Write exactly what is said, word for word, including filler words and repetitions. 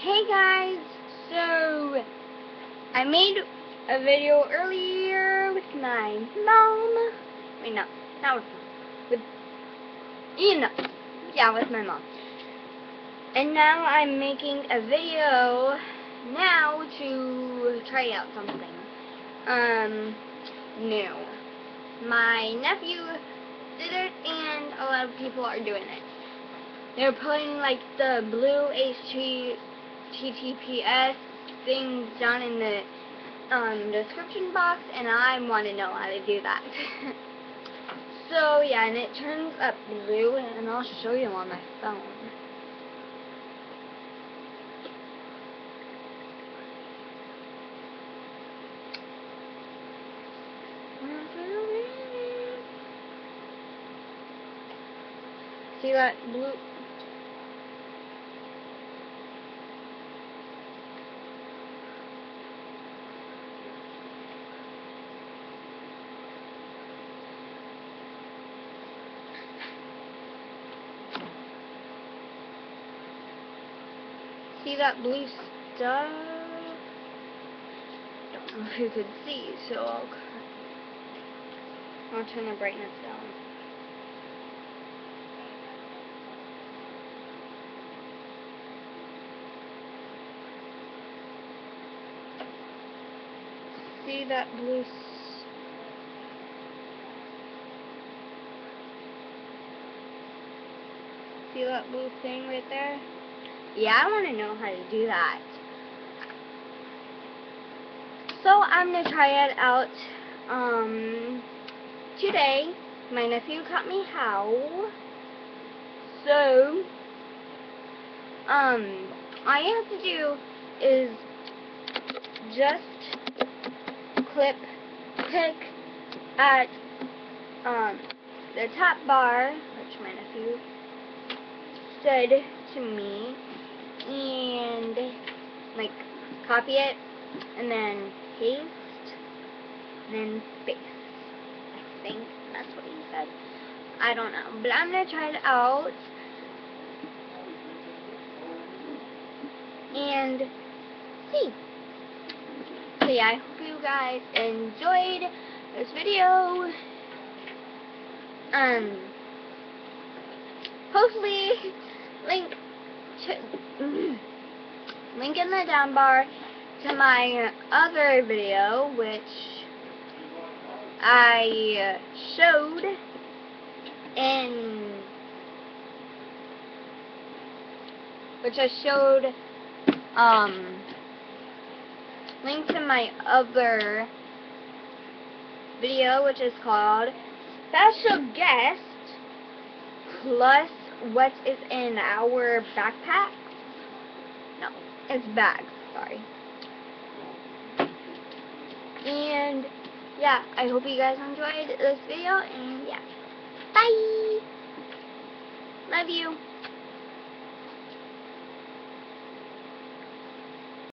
Hey guys, so I made a video earlier with my mom. Wait, no, not with mom. With you know, yeah, with my mom. And now I'm making a video now to try out something um new. My nephew did it, and a lot of people are doing it. They're putting like the blue H T T P S things down in the um, description box, and I want to know how to do that. So yeah, and it turns up blue, and I'll show you on my phone. See that blue? See that blue stuff? Don't know if you could see, so I'll, I'll turn the brightness down. See that blue s See that blue thing right there? Yeah, I want to know how to do that. So I'm going to try it out um, today. My nephew taught me how. So, um, all you have to do is just clip, click at um, the top bar, which my nephew said to me, and like copy it, and then paste, and then paste. I think that's what he said. I don't know, but I'm gonna try it out and see. So yeah, I hope you guys enjoyed this video. Um, hopefully, link to, link in the down bar to my other video, which I showed in, which I showed, um, link to my other video, which is called Special Guest Plus What is in Our Backpack? No, it's bags, sorry. And yeah, I hope you guys enjoyed this video, and yeah, bye! Love you!